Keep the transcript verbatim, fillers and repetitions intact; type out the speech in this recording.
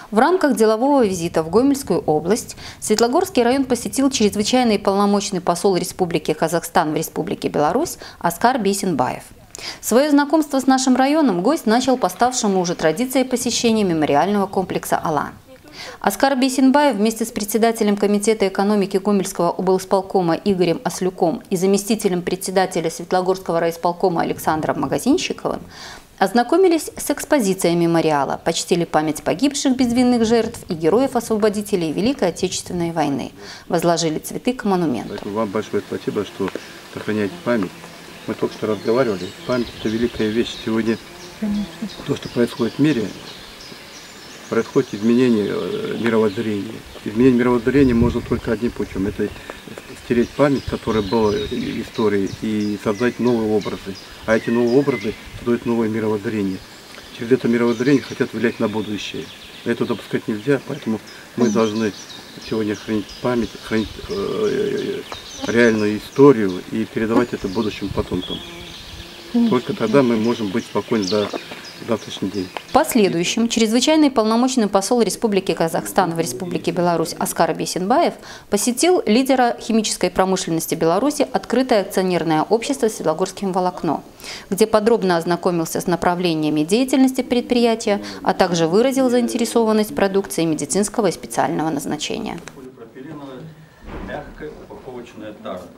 В рамках делового визита в Гомельскую область Светлогорский район посетил чрезвычайный и полномочный посол Республики Казахстан в Республике Беларусь Аскар Бейсенбаев. Свое знакомство с нашим районом гость начал по ставшему уже традицией посещения мемориального комплекса «Алан». Аскар Бейсенбаев вместе с председателем Комитета экономики Гомельского облсполкома Игорем Ослюком и заместителем председателя Светлогорского райисполкома Александром Магазинщиковым ознакомились с экспозицией мемориала, почтили память погибших безвинных жертв и героев-освободителей Великой Отечественной войны, возложили цветы к монументу. Поэтому вам большое спасибо, что сохраняете память. Мы только что разговаривали. Память – это великая вещь. Сегодня то, что происходит в мире, происходит изменение мировоззрения. Изменение мировоззрения можно только одним путем. Это стереть память, которая была в истории, и создать новые образы. А эти новые образы создают новое мировоззрение. Через это мировоззрение хотят влиять на будущее. Это допускать нельзя, поэтому мы должны сегодня хранить память, хранить э, реальную историю и передавать это будущим потомкам. Только тогда мы можем быть спокойны до завтрашний день. В последующем чрезвычайный полномочный посол Республики Казахстан в Республике Беларусь Аскар Бейсенбаев посетил лидера химической промышленности Беларуси открытое акционерное общество «Светлогорским волокно», где подробно ознакомился с направлениями деятельности предприятия, а также выразил заинтересованность продукцией медицинского и специального назначения. Полипропиленовая мягкая упаковочная тара.